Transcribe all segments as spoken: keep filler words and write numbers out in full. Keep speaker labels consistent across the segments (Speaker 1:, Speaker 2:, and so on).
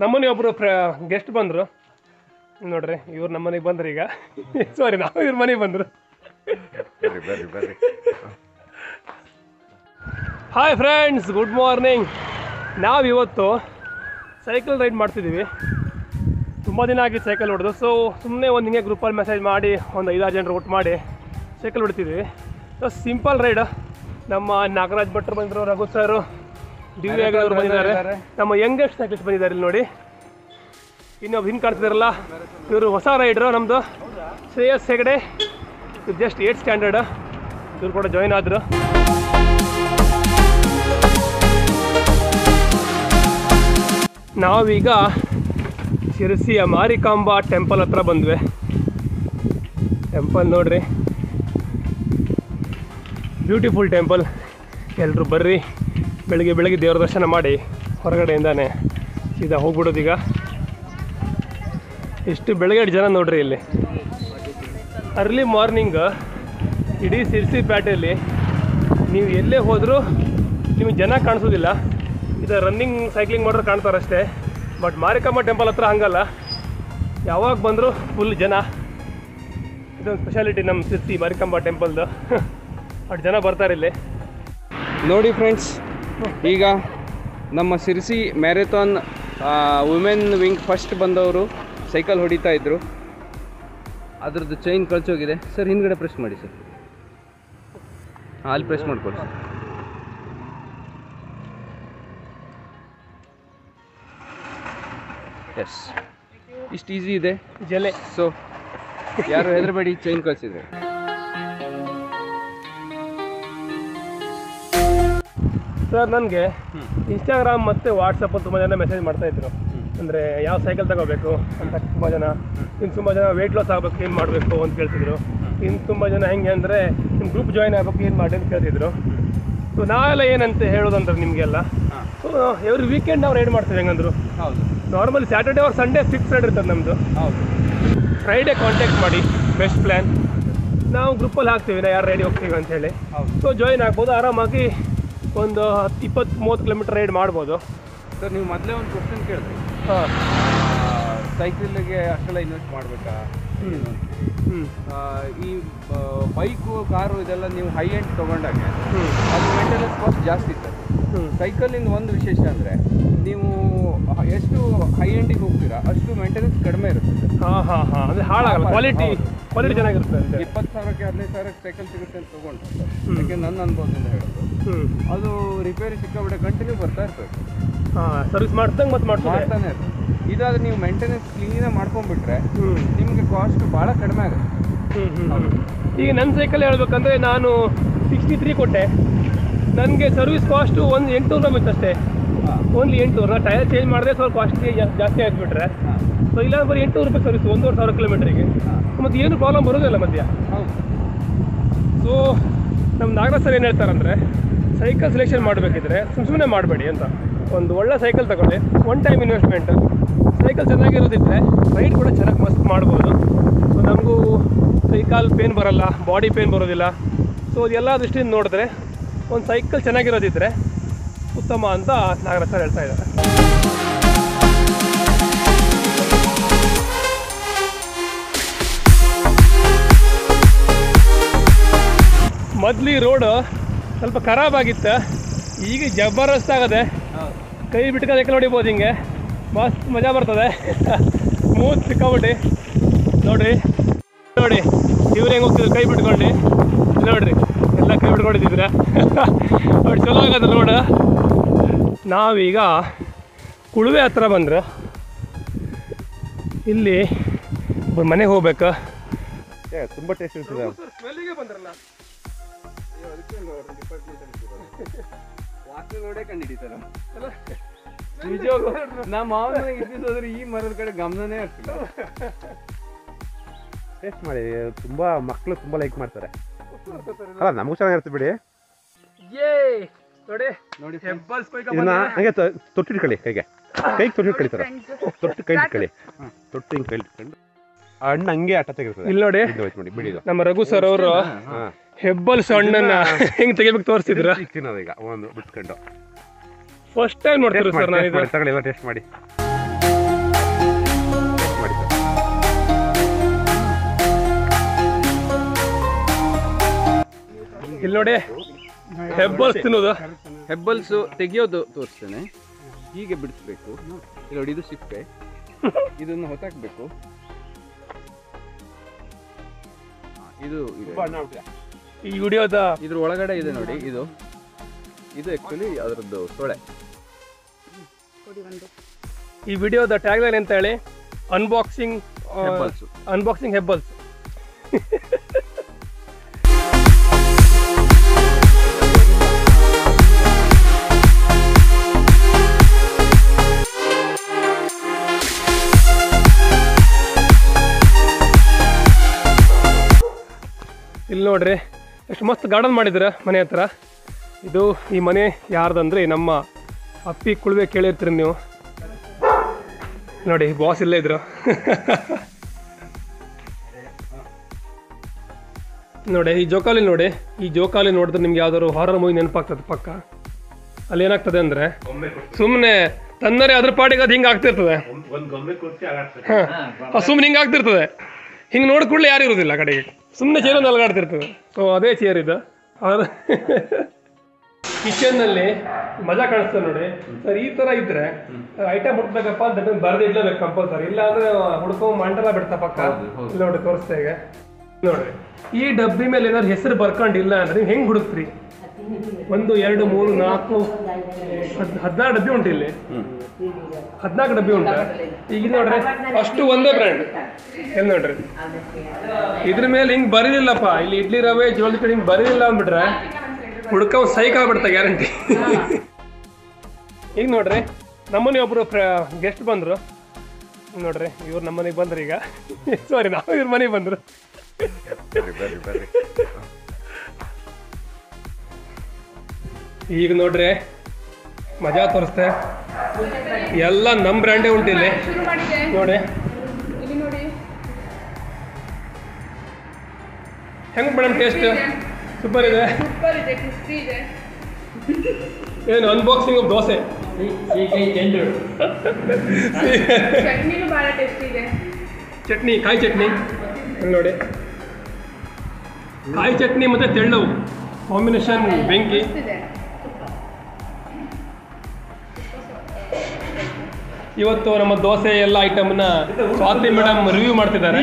Speaker 1: ನಮ್ಮನೆ ಒಬ್ಬರು ಗೆಸ್ಟ್ ಬಂದರು ನೋಡ್ರಿ. ಇವ್ರು ನಮ್ಮ ಮನೆಗೆ ಬಂದ್ರು ಈಗ. ಸಾರಿ, ನಾವು ಇವ್ರ ಮನೆಗೆ ಬಂದರು.
Speaker 2: ಬರ್ರಿ ಬರ್ರಿ.
Speaker 1: Hi friends, good morning. ನಾವು ಇವತ್ತು ಸೈಕಲ್ ರೈಡ್ ಮಾಡ್ತಿದ್ದೀವಿ. ತುಂಬ ದಿನ ಆಗಿತ್ತು ಸೈಕಲ್ ಹೊಡೆದು. ಸೊ ಸುಮ್ಮನೆ ಒಂದು ಹಿಂಗೆ ಗ್ರೂಪಲ್ಲಿ ಮೆಸೇಜ್ ಮಾಡಿ ಒಂದು ಐದಾರು ಜನರು ಒಟ್ಟು ಮಾಡಿ ಸೈಕಲ್ ಹೊಡಿತಿದ್ವಿ. So simple ride. ನಮ್ಮ ನಾಗರಾಜ್ ಭಟ್ರು ಬಂದರು, ರಘು ಸರು, ದಿವ್ಯ ಅವರು ಬಂದಿದ್ದಾರೆ, ನಮ್ಮ ಯಂಗೆಸ್ಟ್ ಸೈಕ್ಲಿಸ್ಟ್ ಬಂದಿದ್ದಾರೆ. ಇಲ್ಲಿ ನೋಡಿ, ಇನ್ನೊಬ್ಬ ಹಿಂಗೆ ಕಾಣ್ತಿದಾರಲ್ಲ, ಇವರು ಹೊಸ ರೈಡ್ರು ನಮ್ಮದು ಶ್ರೇಯಸ್ ಹೆಗಡೆ. ಇದು ಜಸ್ಟ್ ಏಟ್ ಸ್ಟ್ಯಾಂಡರ್ಡ್. ಇವ್ರು ಕೂಡ ಜಾಯ್ನ್ ಆದರು. ನಾವೀಗ ಶಿರಸಿಯ ಮಾರಿಕಾಂಬಾ ಟೆಂಪಲ್ ಹತ್ರ ಬಂದ್ವಿ. ಟೆಂಪಲ್ ನೋಡ್ರಿ, ಬ್ಯೂಟಿಫುಲ್ ಟೆಂಪಲ್. ಎಲ್ಲರೂ ಬರ್ರಿ, ಬೆಳಗ್ಗೆ ಬೆಳಗ್ಗೆ ದೇವ್ರ ದರ್ಶನ ಮಾಡಿ ಹೊರಗಡೆಯಿಂದಾನೆ ಸೀದಾ ಹೋಗ್ಬಿಡೋದೀಗ. ಎಷ್ಟು ಬೆಳಗ್ಗೆ ಜನ ನೋಡ್ರಿ ಇಲ್ಲಿ. ಅರ್ಲಿ ಮಾರ್ನಿಂಗ್ ಇಡೀ ಶಿರಸಿ ಪೇಟೆಯಲ್ಲಿ ನೀವು ಎಲ್ಲೇ ಹೋದರೂ ನಿಮಗೆ ಜನ ಕಾಣಿಸೋದಿಲ್ಲ. ಇದು ರನ್ನಿಂಗ್ ಸೈಕ್ಲಿಂಗ್ ಮಾಡೋರು ಕಾಣ್ತಾರಷ್ಟೇ. ಬಟ್ ಮಾರಿಕಾಂಬಾ ಟೆಂಪಲ್ ಹತ್ರ ಹಂಗಲ್ಲ, ಯಾವಾಗ ಬಂದರೂ ಫುಲ್ ಜನ. ಇದೊಂದು ಸ್ಪೆಷಾಲಿಟಿ ನಮ್ಮ ಶಿರಸಿ ಮಾರಿಕಾಂಬಾ ಟೆಂಪಲ್ದು. ಅಷ್ಟು ಜನ ಬರ್ತಾರೆ ಇಲ್ಲಿ.
Speaker 3: ನೋಡಿ ಫ್ರೆಂಡ್ಸ್, ಈಗ ನಮ್ಮ Sirsi marathon women wing first ಬಂದವರು ಸೈಕಲ್ ಹೊಡಿತಾ ಇದ್ರು. ಅದ್ರದ್ದು ಚೈನ್ ಕಳ್ಚೋಗಿದೆ ಸರ್. ಹಿಂದ್ಗಡೆ ಪ್ರೆಸ್ ಮಾಡಿ ಸರ್. ಹಾಂ, ಅಲ್ಲಿ ಪ್ರೆಸ್ ಮಾಡ್ಕೊಳ್ಳಿ ಸರ್. ಎಸ್, ಇಷ್ಟು ಈಸಿ ಇದೆ
Speaker 1: ಜಲೆ.
Speaker 3: ಸೊ ಯಾರು ಹೆದರಬೇಡಿ, ಚೈನ್ ಕಳಿಸಿದ್ರೆ.
Speaker 1: ಸರ್, ನನಗೆ ಇನ್ಸ್ಟಾಗ್ರಾಮ್ ಮತ್ತು ವಾಟ್ಸಪ್ಪು ತುಂಬ ಜನ ಮೆಸೇಜ್ ಮಾಡ್ತಾಯಿದ್ರು. ಅಂದರೆ ಯಾವ ಸೈಕಲ್ ತಗೋಬೇಕು ಅಂತ ತುಂಬ ಜನ. ಇನ್ನು ತುಂಬ ಜನ ವೆಯ್ಟ್ ಲಾಸ್ ಆಗಬೇಕು, ಏನು ಮಾಡಬೇಕು ಅಂತ ಕೇಳ್ತಿದ್ರು. ಇನ್ನು ತುಂಬ ಜನ ಹೆಂಗೆ ಅಂದರೆ ನಿಮ್ಮ ಗ್ರೂಪ್ ಜಾಯ್ನ್ ಆಗಬೇಕು, ಏನು ಮಾಡಿ ಅಂತ ಕೇಳ್ತಿದ್ರು. ಸೊ ನಾವೆಲ್ಲ ಏನಂತ ಹೇಳೋದಂದ್ರೆ ನಿಮಗೆಲ್ಲ, ಸೊ ಎವ್ರಿ ವೀಕೆಂಡ್ ನಾವು ರೈಡ್ ಮಾಡ್ತೀವಿ. ಹೆಂಗಂದ್ರು
Speaker 3: ಹೌದು,
Speaker 1: normally Saturday or Sunday fix ride ಇರ್ತದೆ ನಮ್ಮದು.
Speaker 3: ಹೌದು,
Speaker 1: ಫ್ರೈಡೇ ಕಾಂಟ್ಯಾಕ್ಟ್ ಮಾಡಿ, ಬೆಸ್ಟ್ ಪ್ಲ್ಯಾನ್. ನಾವು ಗ್ರೂಪಲ್ಲಿ ಹಾಕ್ತೀವಿ ನಾ ಯಾರು ರೈಡಿಗೆ ಹೋಗ್ತೀವಿ ಅಂಥೇಳಿ. ಸೊ ಜಾಯ್ನ್ ಆಗ್ಬೋದು, ಆರಾಮಾಗಿ ಒಂದು ಹತ್ತು ಇಪ್ಪತ್ತು ಮೂವತ್ತು ಕಿಲೋಮೀಟರ್ ರೈಡ್ ಮಾಡ್ಬೋದು.
Speaker 3: ಸರ್ ನೀವು ಮೊದಲೇ ಒಂದು ಕ್ವಶನ್ ಕೇಳಿದ್ರಿ,
Speaker 1: ಹಾಂ,
Speaker 3: ಸೈಕಲ್ಗೆ ಅಷ್ಟೆಲ್ಲ ಇನ್ವೆಸ್ಟ್ ಮಾಡಬೇಕಾ?
Speaker 1: ಹ್ಞೂ ಹ್ಞೂ
Speaker 3: ಈ ಬೈಕು ಕಾರು ಇದೆಲ್ಲ ನೀವು ಹೈ ಎಂಡ್ ತೊಗೊಂಡಾಗ
Speaker 1: ಹ್ಞೂ
Speaker 3: ಅದು ಮೇಂಟೆನೆನ್ಸ್ ಕಾಸ್ಟ್ ಜಾಸ್ತಿ ಸರ್.
Speaker 1: ಹ್ಞೂ
Speaker 3: ಸೈಕಲಿಂದ ಒಂದು ವಿಶೇಷ ಅಂದರೆ ನೀವು ಎಷ್ಟು ಹೈ ಎಂಡಿಗೆ ಹೋಗ್ತೀರಾ ಅಷ್ಟು ಮೇಂಟೆನೆನ್ಸ್ ಕಡಿಮೆ ಇರುತ್ತೆ ಸರ್.
Speaker 1: ಹಾಂ ಹಾಂ ಹಾಂ ಅಂದರೆ ಹಾಳಾಗಲ್ಲ, ಕ್ವಾಲಿಟಿ ಕ್ವಾಲಿಟಿ ಚೆನ್ನಾಗಿರುತ್ತೆ ಅಂತ.
Speaker 3: ಇಪ್ಪತ್ತು ಸಾವಿರಕ್ಕೆ ಹದಿನೈದು ಸಾವಿರಕ್ಕೆ ಸೈಕಲ್ ಸಿಗುತ್ತೆ ಅಂತ ತೊಗೊಂಡ್ರೆ ಸರ್,
Speaker 1: ಹ್ಞೂ
Speaker 3: ಯಾಕೆ ನನ್ನ ಅನುಭವದಿಂದ ಹೇಳೋದು,
Speaker 1: ಹ್ಞೂ
Speaker 3: ಅದು ರಿಪೇರಿ ಸಿಕ್ಕಾಬಿಟ್ಟೆ ಕಂಟಿನ್ಯೂ ಬರ್ತಾ ಇರ್ತದೆ.
Speaker 1: ಹಾಂ, ಸರ್ವಿಸ್ ಮಾಡ್ದಂಗೆ ಮತ್ತೆ ಮಾಡ್ತಾರೆ
Speaker 3: ಮಾಡ್ತಾನೆ ಇರ್ತದೆ. ಇದಾದ್ರೆ ನೀವು ಮೇಂಟೆನೆನ್ಸ್ ಕ್ಲೀನಾಗಿ ಮಾಡ್ಕೊಂಡ್ಬಿಟ್ರೆ
Speaker 1: ಹ್ಞೂ
Speaker 3: ನಿಮಗೆ ಕಾಸ್ಟ್ ಭಾಳ ಕಡಿಮೆ ಆಗುತ್ತೆ.
Speaker 1: ಹ್ಞೂ ಹ್ಞೂ ಈಗ ನನ್ನ ಸೈಕಲ್ ಹೇಳ್ಬೇಕಂದ್ರೆ ನಾನು ಸಿಕ್ಸ್ಟಿ ತ್ರೀ ಕೊಟ್ಟೆ. ನನಗೆ ಸರ್ವಿಸ್ ಕಾಸ್ಟು ಒಂದು ಎಂಟುನೂರು ರೂಪಾಯಿ ಇತ್ತು ಅಷ್ಟೇ. ಓನ್ಲಿ ಎಂಟುನೂರು. ನಾನು ಟೈರ್ ಚೇಂಜ್ ಮಾಡಿದ್ರೆ ಸ್ವಲ್ಪ ಕಾಸ್ಟ್ಲಿ ಜಾಸ್ತಿ ಆಗಿಬಿಟ್ರೆ, ಸೊ ಇಲ್ಲ ಬರೀ ಎಂಟುನೂರು ರೂಪಾಯಿ ಸರ್ವಿಸ್ ಒಂದೂವರೆ ಸಾವಿರ ಕಿಲೋಮೀಟ್ರಿಗೆ. ಮತ್ತು ಏನು ಪ್ರಾಬ್ಲಮ್ ಬರೋದಿಲ್ಲ ಮಧ್ಯ.
Speaker 3: ಹೌದು.
Speaker 1: ಸೊ ನಮ್ಮ ನಾಗರಾಜ್ ಸರ್ ಏನು ಹೇಳ್ತಾರಂದರೆ, ಸೈಕಲ್ ಸೆಲೆಕ್ಷನ್ ಮಾಡಬೇಕಿದ್ರೆ ಸುಮ್ಮ ಸುಮ್ಮನೆ ಮಾಡಬೇಡಿ ಅಂತ. ಒಂದು ಒಳ್ಳೆ ಸೈಕಲ್ ತಗೊಳ್ಳಿ, ಒನ್ ಟೈಮ್ ಇನ್ವೆಸ್ಟ್ಮೆಂಟ್. ಸೈಕಲ್ ಚೆನ್ನಾಗಿರೋದಿದ್ರೆ ರೈಡ್ ಕೂಡ ಚೆನ್ನಾಗಿ ಮಸ್ತ್ ಮಾಡ್ಬೋದು. ಸೊ ನಮಗೂ ಸೈಕಲ್ ಪೇನ್ ಬರೋಲ್ಲ, ಬಾಡಿ ಪೇನ್ ಬರೋದಿಲ್ಲ. ಸೊ ಅದೆಲ್ಲ ದೃಷ್ಟಿಯಿಂದ ನೋಡಿದ್ರೆ ಒಂದು ಸೈಕಲ್ ಚೆನ್ನಾಗಿರೋದಿದ್ರೆ ಉತ್ತಮ ಅಂತ ನಾಗರಾಜ್ ಸರ್ ಹೇಳ್ತಾ ಇದ್ದಾರೆ. ಮೊದಲು ರೋಡು ಸ್ವಲ್ಪ ಖರಾಬಾಗಿತ್ತು, ಈಗ ಜಬರ್ದಸ್ತ್ ಆಗದೆ. ಕೈ ಬಿಟ್ಕೊಂಡು ಸೈಕಲ್ ಹೊಡಿಬೋದು, ಹಿಂಗೆ ಮಸ್ತ್ ಮಜಾ ಬರ್ತದೆ. ಸ್ಮೂತ್ ಸಿಕ್ಕಾಬಿಟ್ಟು ನೋಡಿರಿ ನೋಡಿ, ಇವ್ರು ಹೆಂಗೆ ಹೋಗ್ತಿದ್ರು ಕೈ ಬಿಟ್ಕೊಂಡು. ನೋಡ್ರಿ, ಎಲ್ಲ ಕೈ ಬಿಟ್ಕೊಂಡಿದ್ದೀರ. ನೋಡಿ ಚಲೋ ಆಗತ್ತೆ ರೋಡ್. ನಾವೀಗ ಕುಳುವೆ ಹತ್ರ ಬಂದ್ರೆ ಇಲ್ಲಿ ಒಬ್ಬರು ಮನೆಗೆ ಹೋಗ್ಬೇಕು.
Speaker 2: ತುಂಬ ಟೇಸ್ಟ್ ಇರ್ತದೆ.
Speaker 1: ಸ್ಮೆಲ್ಲಿಗೆ ಬಂದ್ರಲ್ಲ,
Speaker 3: ವಾಸನೆ ನೋಡೇ ಕಂಡು ಹಿಡಿತಾರ. ನಿಜವಾಗ್ಲೂ ನಮ್ಮ ಮಾವನ ಮನೆಗೆ ಇದ್ದಿದ್ದೋದ್ರೆ ಈ ಮರದ ಕಡೆ ಗಮನನೇ ಆಗ್ತಿಲ್ಲ.
Speaker 2: ಟೇಸ್ಟ್ ಮಾಡಿ, ತುಂಬ ಮಕ್ಕಳು ತುಂಬ ಲೈಕ್ ಮಾಡ್ತಾರೆ. ಅಲ್ಲ, ನಮಗೂ ಚೆನ್ನಾಗಿರುತ್ತೆ ಬಿಡಿ.
Speaker 1: ನೋಡಿ
Speaker 3: ನೋಡಿ
Speaker 2: ಇದನ್ನ ಹಂಗೆ ತೊಟ್ಟಿಟ್ಕೊಳ್ಳಿ, ಕೈಗೆ ಕೈಗೆ ತೊಟ್ಟಿಟ್ಕೊಳ್ಳಿ ಸರ್. ತೊಟ್ಟು ಕೈ ಇಟ್ಕೊಳ್ಳಿ, ತೊಟ್ಟು ಹಿಂಗೆ ಕೈ ಇಟ್ಕೊಂಡು ಹಣ್ಣು ಹಂಗೆ ಆಟ ತೆಗಿರ್ತದೆ.
Speaker 1: ಇಲ್ಲಿ ನೋಡಿ,
Speaker 2: ನೋಡಿ ಬಿಡಿ.
Speaker 1: ನಮ್ಮ ರಘು ಸರ್ ಅವರು ಹೆಬ್ಬಲ್ಸ್ ಹಣ್ಣನ್ನ ಹೆಂಗ್ ತೆಗಿಬೇಕು ತೋರಿಸಿದ್ರ.
Speaker 2: ಈಗ ಒಂದು ಬಿಟ್ಕೊಂಡು
Speaker 1: ಫಸ್ಟ್ ಟೈಮ್ ನೋಡ್ತೀರಾ ಸರ್? ನಾನು
Speaker 2: ತಗೊಳ್ಳಿ, ಟೇಸ್ಟ್ ಮಾಡಿ.
Speaker 1: ಇಲ್ಲಿ ನೋಡಿ ಹೆಬ್ಬಲ್ಸ್ ತಿನ್ನೋದು.
Speaker 3: ಹೆಬ್ಬಲ್ಸು ತೆಗಿಯೋದು ತೋರಿಸ್ತೇನೆ. ಹೀಗೆ ಬಿಡಿಸ್ಬೇಕು. ಇಲ್ಲಿ ನೋಡಿ, ಇದು ಸಿಪ್ಪೆ, ಇದನ್ನು ಹೊತ್ತಾಕ್ಬೇಕು. ಇದು ಇದೆ.
Speaker 1: ಈ ವಿಡಿಯೋದ
Speaker 3: ಇದ್ರ ಒಳಗಡೆ ಇದೆ ನೋಡಿ, ಇದು ಇದು ಆ್ಯಕ್ಚುಲಿ ಅದರದ್ದು ಸೊಳೆ.
Speaker 1: ಈ ವಿಡಿಯೋದ ಟ್ಯಾಗ್ ಲೈನ್ ಅಂತ ಹೇಳಿ ಅನ್ಬಾಕ್ಸಿಂಗ್
Speaker 3: ಹೆಬ್ಬಲ್ಸು.
Speaker 1: ಅನ್ಬಾಕ್ಸಿಂಗ್ ಹೆಬ್ಬಲ್ಸ್. ಇಲ್ಲಿ ನೋಡ್ರಿ ಎಷ್ಟು ಮಸ್ತ್ ಗಾರ್ಡನ್ ಮಾಡಿದ್ರ ಮನೆ ಹತ್ರ. ಇದು ಈ ಮನೆ ಯಾರ್ದಂದ್ರೆ ನಮ್ಮ ಅಪ್ಪಿ ಕುಳುವೆ ಕೇಳಿರ್ತೀರಿ ನೀವು. ನೋಡಿ ಬಾಸ್ ಇಲ್ಲೇ ಇದ್ರು. ನೋಡಿ ಈ ಜೋಕಾಲಿ ನೋಡಿ, ಈ ಜೋಕಾಲಿ ನೋಡಿದ್ರೆ ನಿಮ್ಗೆ ಯಾವ್ದಾದ್ರು ಹಾರರ್ ಮೂವಿ ನೆನಪಾಗ್ತದೆ ಪಕ್ಕ. ಅಲ್ಲಿ ಏನಾಗ್ತದೆ ಅಂದ್ರೆ ಸುಮ್ಮನೆ ತನ್ನರೇ ಅದ್ರ ಪಾಟಿಗೆ ಅದು ಹಿಂಗೆ ಆಗ್ತಿರ್ತದೆ. ಹಾಂ ಸುಮ್ಮನೆ ಹಿಂಗೆ ಆಗ್ತಿರ್ತದೆ. ಹಿಂಗೆ ನೋಡಿ ಕೂಡಲೇ ಯಾರು ಇರೋದಿಲ್ಲ ಕಡೆಗೆ, ಸುಮ್ಮನೆ ಚೇರನ್ನು ಅಲ್ಗಾಡ್ತಿರ್ತದೆ. ಸೊ ಅದೇ ಚೇರ್ ಇದು. ಅವ್ರ ಕಿಚನ್ನಲ್ಲಿ ಮಜಾ ಕಾಣಿಸ್ತದೆ ನೋಡಿ ಸರ್. ಈ ಥರ ಇದ್ರೆ ಐಟಮ್ ಹುಡ್ಬೇಕಪ್ಪ ಅಂತ ಬರೆದು ಇಡ್ಲೇಬೇಕು ಕಂಪಲ್ಸರಿ. ಇಲ್ಲ ಅಂದ್ರೆ ಹುಡ್ಕೊಂಡ್ ಮಂಟಲ ಬಿಡ್ತಾ ಪಕ್ಕ. ಇಲ್ಲ ನೋಡಿ ತೋರಿಸ್ತಾ ಈಗ ನೋಡ್ರಿ, ಈ ಡಬ್ಬಿ ಮೇಲೆ ಏನಾದ್ರು ಹೆಸರು ಬರ್ಕೊಂಡಿಲ್ಲ ಅಂದ್ರೆ ನೀವು ಹೆಂಗೆ ಹುಡುಕ್ತೀರಿ? ಒಂದು ಎರಡು ಮೂರು ನಾಲ್ಕು ಹದ್ ಹದಿನಾರು ಡಬ್ಬಿ ಉಂಟು ಇಲ್ಲಿ, ಹದಿನಾಲ್ಕು ಡಬ್ಬಿ ಉಂಟು. ಈಗ ನೋಡ್ರಿ ಅಷ್ಟು ಒಂದೇ ಬ್ರ್ಯಾಂಡ್. ಎಲ್ಲಿ ನೋಡ್ರಿ ಇದ್ರ ಮೇಲೆ ಹಿಂಗೆ ಬರೀಲಿಲ್ಲಪ್ಪ, ಇಲ್ಲಿ ಇಡ್ಲಿ ರವೆ ಜೋಳದ ಕಡೆ ಹಿಂಗೆ ಬರೀಲಿಲ್ಲ ಅಂದ್ಬಿಟ್ರೆ ಹುಡ್ಕ ಸೈಕ್ ಆಗ್ಬಿಡ್ತಾ ಗ್ಯಾರಂಟಿ. ಈಗ ನೋಡ್ರಿ ನಮ್ಮನೆ ಒಬ್ರು ಗೆಸ್ಟ್ ಬಂದ್ರು ನೋಡ್ರಿ. ಇವ್ರು ನಮ್ಮನೆಗೆ ಬಂದ್ರು ಈಗ. ಸಾರಿ ನಾವು ಇವ್ರ ಮನೆಗೆ ಬಂದ್ರು. ಈಗ ನೋಡ್ರಿ ಮಜಾ ತೋರಿಸ್ತೆ. ಎಲ್ಲ ನಮ್ಮ ಬ್ರ್ಯಾಂಡೇ ಉಂಟು ಇಲ್ಲಿ ನೋಡಿ. ಹೆಂಗ್ ಮೇಡಮ್ ಟೇಸ್ಟ್? ಸೂಪರ್ ಇದೆ. ಏನು ಅನ್ಬಾಕ್ಸಿಂಗ್ ಆಫ್ ದೋಸೆ. ಚಟ್ನಿ, ಕಾಯಿ ಚಟ್ನಿ ನೋಡಿ. ಕಾಯಿ ಚಟ್ನಿ ಮತ್ತೆ ತೆಳ್ಳು ಕಾಂಬಿನೇಷನ್ ಬೆಂಕಿ. ಇವತ್ತು ನಮ್ಮ ದೋಸೆ ಎಲ್ಲ ಐಟಮ್ನ ಸ್ವಾತಿ ಮೇಡಮ್ ರಿವ್ಯೂ ಮಾಡ್ತಿದ್ದಾರೆ.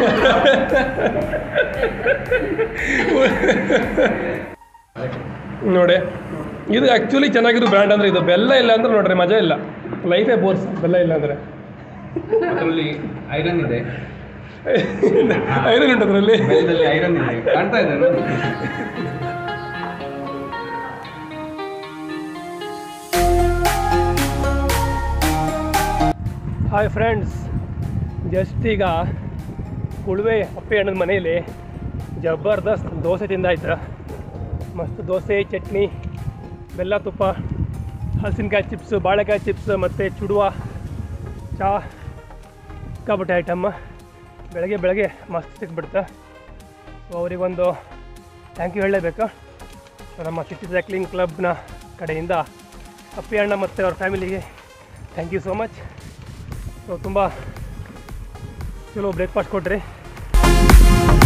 Speaker 1: ನೋಡಿ ಇದು ಆ್ಯಕ್ಚುಲಿ ಚೆನ್ನಾಗಿರೋ ಬ್ರ್ಯಾಂಡ್ ಅಂದ್ರೆ ಇದು. ಬೆಲ್ಲ ಇಲ್ಲ ಅಂದ್ರೆ ನೋಡ್ರಿ ಮಜಾ ಇಲ್ಲ, ಲೈಫೇ ಬೋರ್ಸ್ ಬೆಲ್ಲ ಇಲ್ಲ ಅಂದ್ರೆ.
Speaker 3: ಅದರಲ್ಲಿ ಐರನ್ ಇದೆ.
Speaker 1: ಐರನ್ ಉಂಟು ಅದರಲ್ಲಿ.
Speaker 3: ಐರನ್ ಇದೆ, ಕಾಣ್ತಾ ಇದೆ.
Speaker 1: ಹಾಯ್ ಫ್ರೆಂಡ್ಸ್, ಜಸ್ಟ್ ಈಗ ಕುಳುವೆ ಅಪ್ಪೆ ಅಣ್ಣನ ಮನೇಲಿ ಜಬರ್ದಸ್ತ್ ದೋಸೆ ತಿಂದಾಯ್ತು. ಮಸ್ತ್ ದೋಸೆ, ಚಟ್ನಿ, ಬೆಲ್ಲ ತುಪ್ಪ, ಹಲಸಿನಕಾಯಿ ಚಿಪ್ಸು, ಬಾಳೆಕಾಯಿ ಚಿಪ್ಸ್ ಮತ್ತು ಚುಡುವ, ಚಾ, ಸಿಕ್ಕಾಪಟ್ಟೆ ಐಟಮ್. ಬೆಳಗ್ಗೆ ಬೆಳಗ್ಗೆ ಮಸ್ತ್ ಸಿಕ್ಬಿಡ್ತು. ಸೊ ಅವರಿಗೊಂದು ಥ್ಯಾಂಕ್ ಯು ಹೇಳಲೇಬೇಕು. ನಮ್ಮ ಸಿಟಿ ಸೈಕ್ಲಿಂಗ್ ಕ್ಲಬ್ನ ಕಡೆಯಿಂದ ಅಪ್ಪಿ ಅಣ್ಣ ಮತ್ತು ಅವ್ರ ಫ್ಯಾಮಿಲಿಗೆ thank you so much. So ತುಂಬ ಚಲೋ ಬ್ರೇಕ್ಫಾಸ್ಟ್ ಕೊಟ್ರಿ.